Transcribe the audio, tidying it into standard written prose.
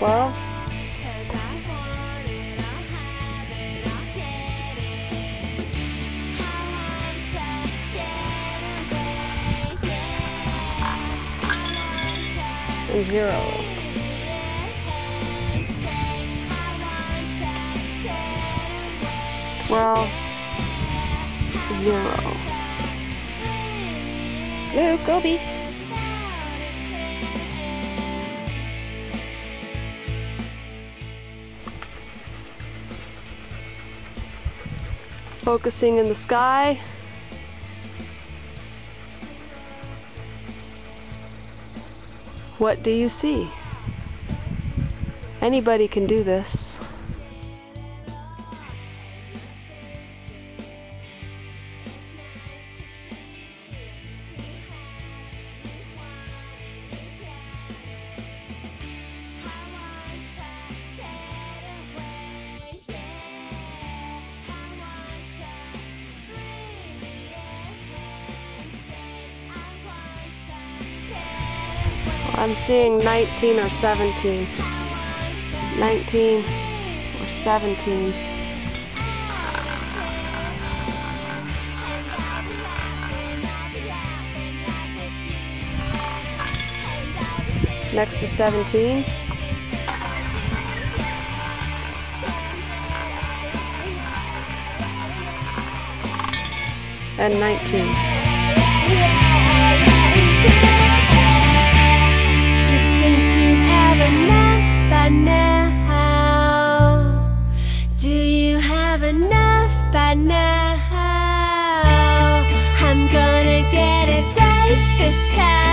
12. And 0. 12. 0. Luke, Gobi. Focusing in the sky. What do you see? Anybody can do this. I'm seeing 19 or 17. 19 or 17. Next to 17. And 19. Enough by now. I'm gonna get it right this time.